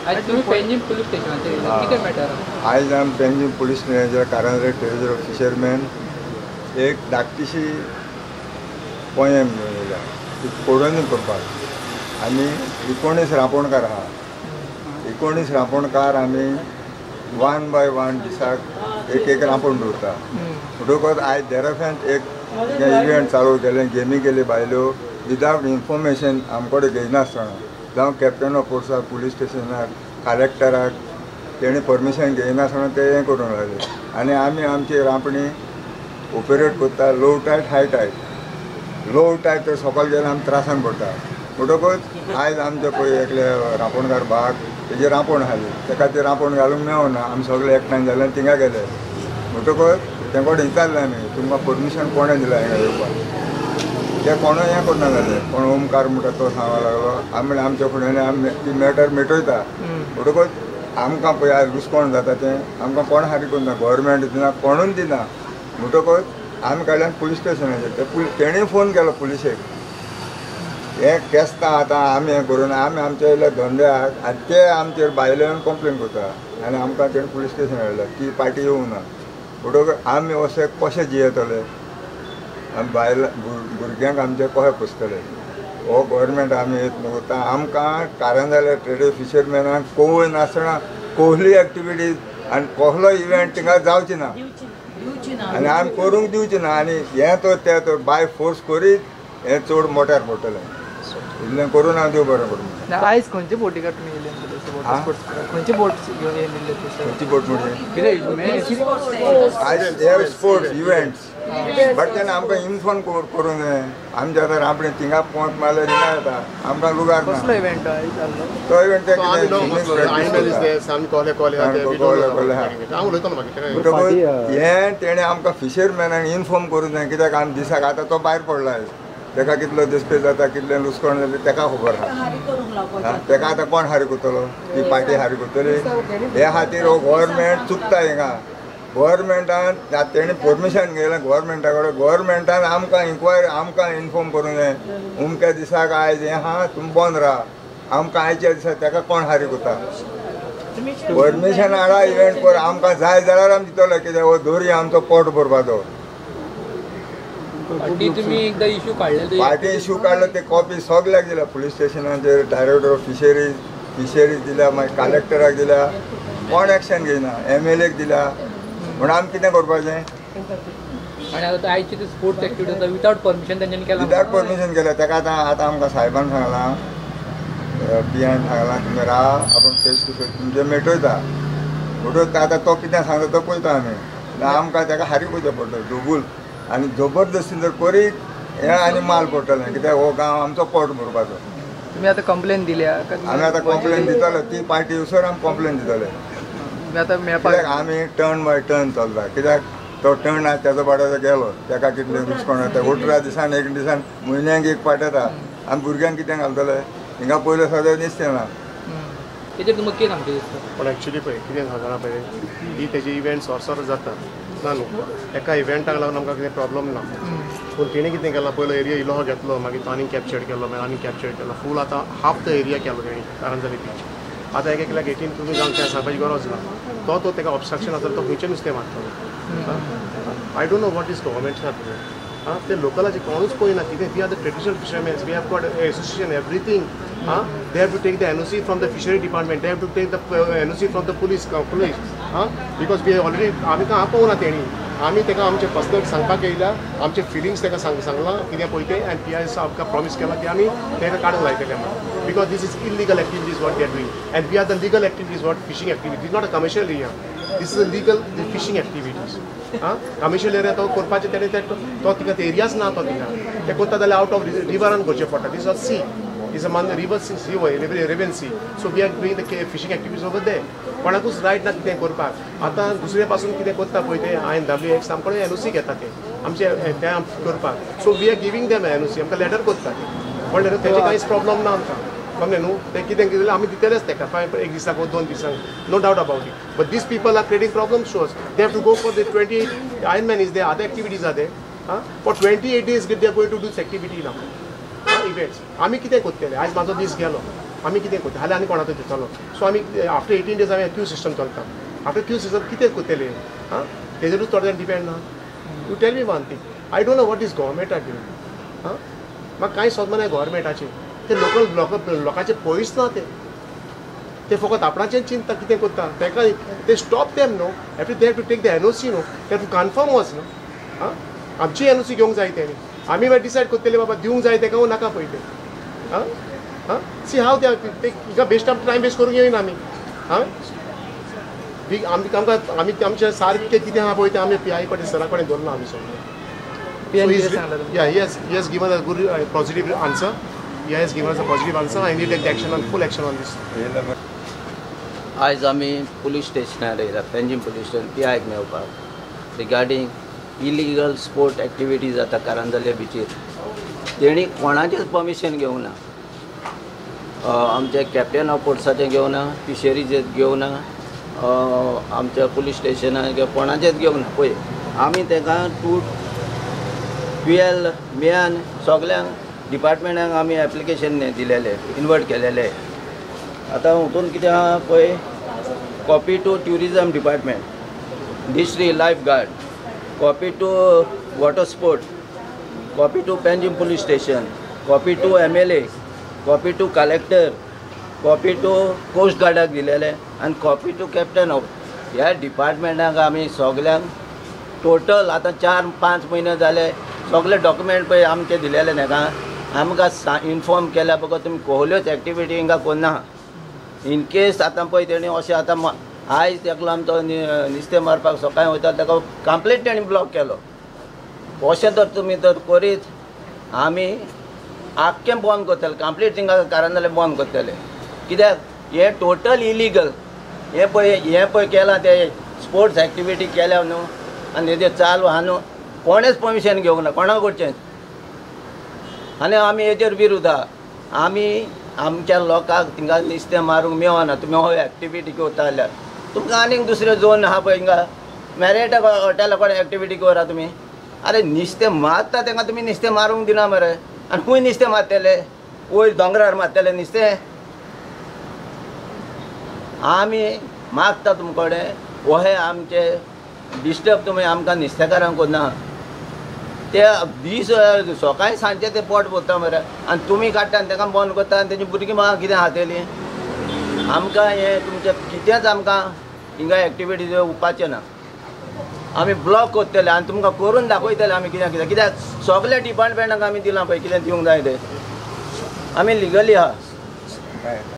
आज तुम्ही पेंजीम पुलीस स्टेशनाचेर कितें मॅटर? आयज आमी पेंजीम पुलीस स्टेशनाचेर कारंजा टेरिटरी ऑफ फिशरमॅन एक धाकटीशी पोयम घेवन येयल्या ती कोडोनी करपाक. आमी 19 रांपोणकार आहा. 19 रांपोणकार आमी 1 बाय 1 दिसाक एक रांपोण दवरता. म्हणटकच आयज देराफ्यांत एक इव्हेंट चालू केले, गेमी केली बायल्यो विदावट इन्फॉर्मेशन आमचे कडेन घेयनासतना जावं कॅप्टन ऑफ फोर्साक, पुलीस स्टेशनाक, कलेक्टराक तेणी परमिशन घेयनासतना ते हें करूंक लागले. आनी आमी आमची रांपणी ऑपरेट करता low tide high tide. Low tide तर सकयल गेल्यार आमी त्रासान पडटा. म्हणटकच आयज आमचे पळय एकले रांपोणकार भाग तेजे रांपोण आसली, ताका ते रांपोण घालूंक मेळना. आमी सगळे एकठांय जाले आनी थिंगा गेले. म्हणटकच ते कडेन विचारलें आमी तुमकां परमिशन कोणें दिलां हिंगा येवपाक. ते कोणूय हें करना जालें. कोण ओमकार म्हणटा तो सांगूंक लागलो. आमी म्हणलें आमच्या फुड्यान आमी ती मॅटर मिटयता. म्हणटकच आमकां पळय आयज हुस्कोण जाता तें आमकां कोण हारी करना, गोवोरमेंट दिना, कोणूच दिना. म्हणटकच आमी काडल्यान पुलीस स्टेशनाचेर तेणीय फोन केलो पुलिशेक. हें केस्तां आतां आमी हें करून आमी आमच्या येयल्या धंद्याक आनी ते आमचेर भायले येवन कंप्लेन करता. आनी आमकां तेणी पुलीस स्टेशनार हाडला ती पार्टी येवंक ना. म्हणटकच आमी अशें कशें जियेतले आमी बायल भुरग्यांक आमचे कशें पोसतले. हो गोवोरमेंट आमी येत न्हू. आमकां कारंजाल्या ट्रेड फिशरमॅनाक कोवूय नासतना कोहली एक्टिविटीज आनी कसलो इव्हेंट थिंगा जावची ना आनी आमी करूंक दिवची ना. आनी हें तर तें तर बाय फोर्स करीत हें चड मोट्यार पडटलें. इतलें करून हांव देव बरें करूं. आयज खंयचे बोटी काडून येयले खंयचे बोट घेवन येयल्ले? खंयची बोट म्हणजे कितें आयज स्पोर्ट्स इव्हेंट्स बट तेन्ना आमकां इन्फॉर्म करूंक जाय. आमचे आतां रांपणी थिंगा पोंत मारल्यार हिंगा येता आमकां लुगार ना. कसलो इव्हेंट तो इव्हेंट ते हें तेणें आमकां फिशरमॅनाक इन्फॉर्म करूंक जाय. कित्याक आमी दिसाक आतां तो भायर पडला. ताका कितलो दिसपे जाता, कितलें लुस्कोण जालें ताका खबर आहा. ताका आतां कोण हारी करतलो? ती पार्टी हारी करतली. हे खातीर हो गोवोरमेंट चुकता हिंगा. गोवोरमेंटान तेणी परमिशन घेयलें गोवोरमेंटा कडेन. गोवोरमेंटान आमकां इन्क्वायरी आमकां इन्फॉर्म करूंक जाय. अमक्या दिसाक आयज हें आहा तुमी बंद राहा. आमकां आयच्या दिसा ताका कोण हारी करता? परमिशन हाडा, इव्हेंट कर. आमकां जाय जाल्यार आमी दितले. कित्याक हो दर्या आमचो पोट भरपाचो. तुम्ही एकदा इश्यू काढले, पार्टी इश्यू काडलो ते कॉपी सगल्याक दिल्या. पुलीस स्टेशनाचेर डायरेक्टर ऑफ फिशरीज दिल्या, मागीर कलेक्टराक दिल्या. कोण एक्शन घेयना. MLAक दिल्या. म्हणून आमी कितें करपाचें? आनी आतां आयची ती स्पोर्ट्स एक्टिविटी आसा विदावट परमिशन तेंच्यांनी केला. विदावट परमिशन केल्या. ताका आतां आमकां साहेबान सांगलां, PN सांगलां तुमी राहा आपूण फेस टू फेस तुमचें मेटयता. म्हणटकच आतां तो कितें सांगता तो पळयता आमी. आमकां ताका हारी पळोवचें पडटलें दोगूल. आनी जबरदस्ती जर करीत हें आनी माल पडटलें. कित्याक हो गांव आमचो पोट भरपाचो. तुमी आतां कंप्लेन दिल्या? आमी आतां कंप्लेन दितले. ती पार्टी येवसर आमी कंप्लेन दितले. आतां मेळपाक आमी टर्न बाय टर्न चलता. कित्याक तो टर्न आसा तेजो पाट्याचो गेलो. ताका कितले दुसकोण येता. 18 दिसान एक दिसान म्हयन्याक एक पाट येता. आमी भुरग्यांक कितें घालतले? हिंगा पयलें सद्या नुस्तें ना. तेजेर तुमकां कितें सांगचें दिसता? पूण एक्चुली पळय कितें सांगना पळय ही तेजी इव्हेंट्स वर्सर जाता ना न्हू. एका इव्हेंटाक लागून आमकां कितें प्रॉब्लम ना. पूण तेणी कितें केलां पयलो एरिया इल्लो घेतलो, मागीर तो आनी कॅप्चर केलो, मागीर आनी कॅप्चर केलो. फूल आतां हाफ द एरिया केलो तेणी कारंजाली बीच. आतां एकल्याक 18 तुमी जावन तें सांगपाची गरज ना. तो ताका ऑब्स्ट्रक्शन आसता तो खंयचें नुस्तें मारतलो. I don't know what is government ना ते लोकलाचे कोणूच पळयना. कितें we are the traditional fishermen. We have got association everything. They have to take the NOC from the fishery department. They have to take the NOC from the police. Because we already आमी हांव पळोवना तेणी. आमी ताका आमचे personal सांगपाक येयला. आमचे feelings ताका सांगलां कितें पळय तें. आनी PI आमकां प्रॉमीस केला की आमी ताका काडूंक लायतले म्हणून. Because this is illegal activities what they are doing. And we are the legal activities what fishing activities. Not a commercial area. This is a legal fishing activities. Commercial area तो करपाचें तेणें तो तिका एरियाच ना तो थिंगा. ते करता जाल्यार आउट ऑफ रिवरान करचें पडटा. This of sea is a river sea way, Arabian Sea. So we are doing the fishing activities over there. कोणाकूच रायट ना कितें करपाक. आतां दुसरे पासून कितें करता पळय ते INWX आमचे NOC घेता ते आमचे ते करपाक. So we are giving them NOC. आमकां लेटर करता पण तेजे कांयच प्रॉब्लम ना आमकां. कळ्ळें न्हू. ते कितें केलें आमी दितलेच ताका एक दिसाक वा 2 दिसांक. No doubt about it. But this people are creating problem shows. They have to go for the 28 Ironman is there. Other activities are there. For 28 days they are going to do this activity now. Events आमी कितें करतले. आयज म्हाजो दीस गेलो. आमी कितें करता जाल्यार आनी कोणा दितलो सो आमी आफ्टर 18 days आमी क्यू सिस्टम चलता आफ्टर क्यू सिस्टम कितें करतले हां तेजेरूच थोडे जाण डिपेंड ना you tell me one thing I don't know what is government are doing हां म्हाका कांय समजना नाही गव्हर्मेंटाचें ते लोकांचे पयस ना ते फकत आपणाचें चिंता कितें करता ताका ते स्टॉप देम न्हू if they have to take the NOC न्हू दे हॅव टू कन्फर्म वच न्हू हां आमची एनओसी घेवंक जाय तेणी आमी मागीर डिसायड करतले बाबा दिवंक जाय तेका नाका पळय ते हां हां सी हाव ते हिका बेस्ट ऑफ टायम वेस्ट करूंक येयना आमी हां आमी आमचे सारकें कितें आहा पळय तें आमी PI कडेन सरा कडेन दवरना आमी सगळें yeah he has given a good positive answer he has given us a positive answer I need to take action on full action on this आज आमी पुलीस स्टेशनार येयला पेंजीम पुलीस स्टेशन PI मेळपाक रिगार्डींग इलिगल स्पोर्ट एक्टिविटी जाता कारंजले बिचीर तेणी कोणाचेंच permission घेवंक ना आमचे कॅप्टन ऑफ पोर्ट्साचें घेवंक ना फिशरीचें घेवंक ना आमच्या पुलीस स्टेशनार कोणाचेंच घेवंक ना पळय आमी ताका PL मेयान सगळ्यांक डिपार्टमेंटाक आमी एप्लिकेशन दिलेले इन्वर्ट केलेले आतां हातून कितें आहा पळय copy to tourism department district life guard copy to water sport copy to Panjim police station copy to MLA copy to collector copy to coast गार्डाक दिलेले आनी कॉपी टू कॅप्टन ऑफ ह्या डिपार्टमेंटाक आमी सगळ्यांक टोटल आतां 4-5 म्हयने जाले सगळे डॉक्युमेंट पळय आमचे दिलेले ताका आमकां इन्फॉर्म केल्या बघा तुमी कसल्योच एक्टिविटी हिंगा करना इन केस आतां पळय तेणी अशें आतां आयज एकलो आमचो नुस्तें मारपाक सकाळीं वयता ताका कंप्लीट तेणी ब्लॉक केलो अशें जर तुमी तर करीत आमी आख्खें बंद करतले कंप्लीट थिंगा कारंजाले बंद करतले कित्याक हे टोटल इलिगल हे पळय केलां ते स्पोर्ट्स एक्टिविटी केल्या न्हू आनी हेजेर चालू आहा न्हू कोणेच परमिशन घेवंक ना कोणा कडचेंच आनी आमी हेजेर विरोध आहा आमी आमच्या लोकांक थिंगा नुस्तें मारूंक मेळना तुमी हो एक्टिविटी करता जाल्यार तुमकां आनीक दुसरे झोन आहा पळय हिंगा मॅरियट हॉटेला कडेन एक्टिविटी करा तुमी अरे नुस्तें मारता तांकां तुमी नुस्तें मारूंक दिना मरे आनी खूंय नुस्तें मारतले वयर दोंगरार मारतले नुस्तें आमी मागता तुमचे कडेन हे आमचे डिस्टर्ब तुमी आमकां नुस्तेकारांक करना ते दीस सकाळीं सांजचे ते पोट भरता मरे आनी तुमी काडटा आनी ताका बंद करता आनी तेजी भुरगीं म्हाका कितें खातलीं आमकां हें तुमचें कितेंच आमकां हिंगा एक्टिविटी उपपाचें ना आमी ब्लॉक करतले आनी तुमकां करून दाखयतले आमी कित्याक सगळ्या डिपार्टमेंटाक आमी दिलां पळय कितें दिवंक जाय तें आमी लिगली आहा